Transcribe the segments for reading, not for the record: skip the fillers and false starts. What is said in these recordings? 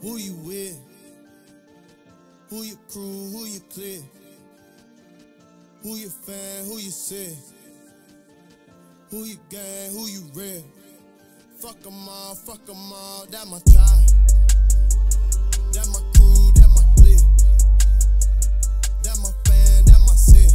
Who you with? Who your crew? Who your clique? Who your fan? Who you sick? Who you gang? Who you real? Fuck 'em all, that my tribe. That my crew, that my clique. That my fan, that my sick.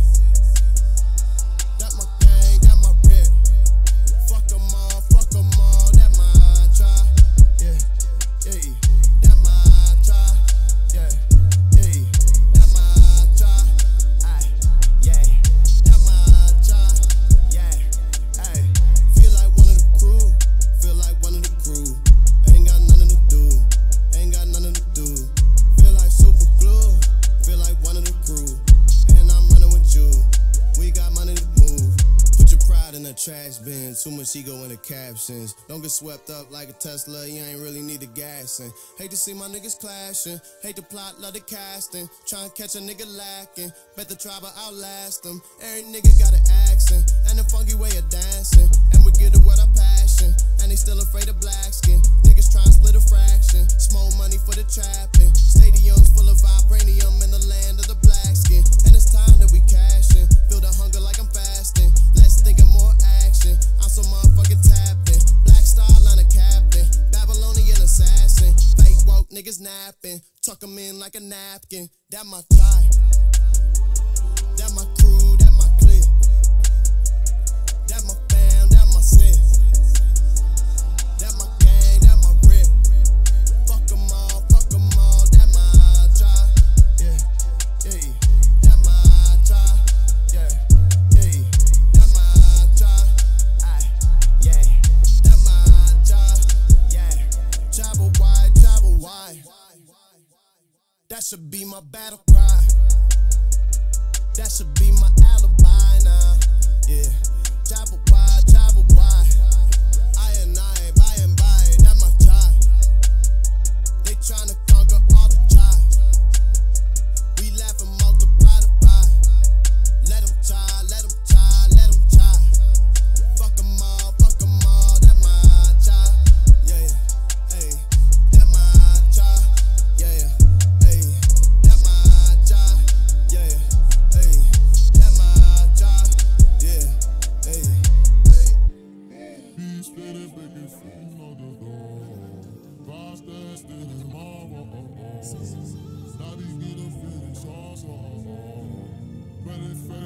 That my gang, that my rip. Fuck 'em all, that my tribe. Yeah, yeah, that my tribe. Yeah, yeah, that my tribe. Aye, yeah, that my tribe. Yeah, ayy. Feel like one of the crew. Feel like one of the crew. Ain't got nothing to do. Ain't got nothing to do. Feel like super glue. Feel like one of the crew. And I'm running with you. We got money to move. Put your pride in the trash bin. Too much ego in the captions. Don't get swept up like a Tesla. You ain't really need the gassing. Hate to see my niggas clashing. Hate the plot, love the casting. Trying to catch a nigga lacking. Bet the tribe will outlast them. Every nigga got an accent. And a funky way of dancing. And we get it with our passion. And they still afraid of black skin. Niggas trying to split a fraction. Small money for the trapping. Stadiums full of vibranium in the land of the black skin. And it's time that we cashin'. Feel the hunger like I'm fasting. Let's think of more action. I'm so motherfucking tapping. Black star line of captain. Babylonian assassin. Fake woke niggas napping. Tuck 'em in like a napkin. That my type. That my crew. That my clique. That my fam. That my sis. That my gang, that my rip. Fuck 'em all, that my tribe. Yeah, yeah, that my tribe. Yeah, yeah, that my tribe. Aye, yeah, that my tribe. Yeah, travel wide. That should be my battle cry. That should be my alibi now. Yeah, travel wide. I and I, by and by, that my tribe. They tryna conquer all the tribes. We laugh and multiply the pie. Let 'em try, let 'em try, let 'em try. Fuck 'em all, that my tribe. Yeah, hey, that my tribe. Yeah, hey, that my tribe. Yeah, hey, that my tribe. Yeah, hey. He's spinning, making food on the door. Bass in mama. Now he get a finish also. Ready for